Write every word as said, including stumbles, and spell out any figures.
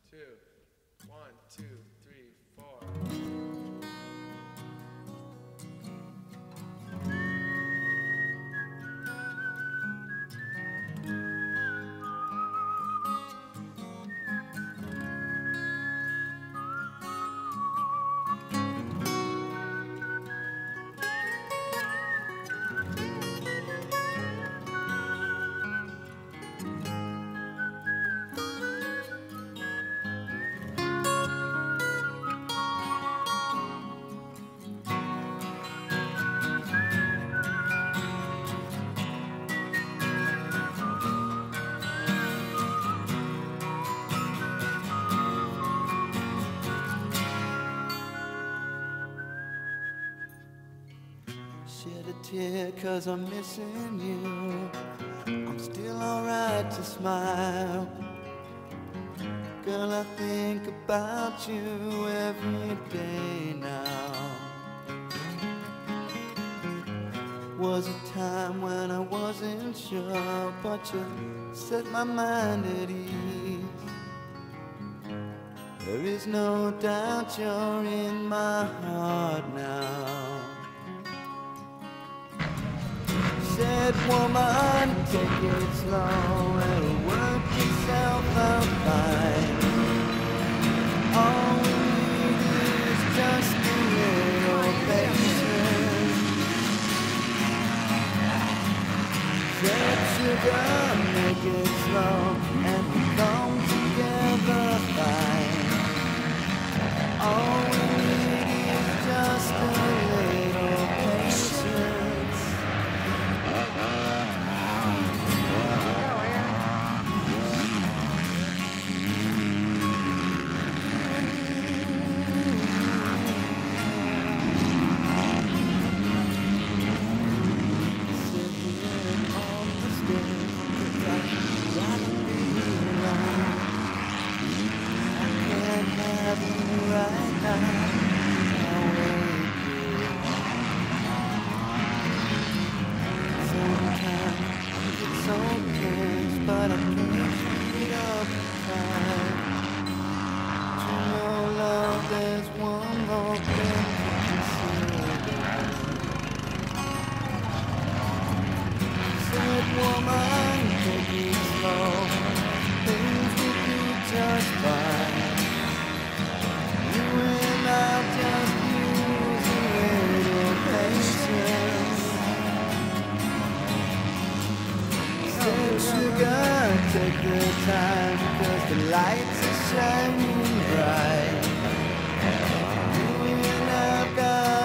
two. One, two, three, four. Shed a tear cause I'm missing you. I'm still alright to smile. Girl, I think about you every day now. Was a time when I wasn't sure, but you set my mind at ease. There is no doubt you're in my heart now. Said, woman, take it slow, it'll work itself out fine. All we need is just a little patience. Said, sugar, make it slow, and we come together fine. All we need is just a little patience. But I can't beat up time. To know love, there's one more thing to consider. Said, woman, take it slow, things will be just fine. You and I'll just use a little patience. Said, sugar, take the time, cause the lights are shining bright. You and I've got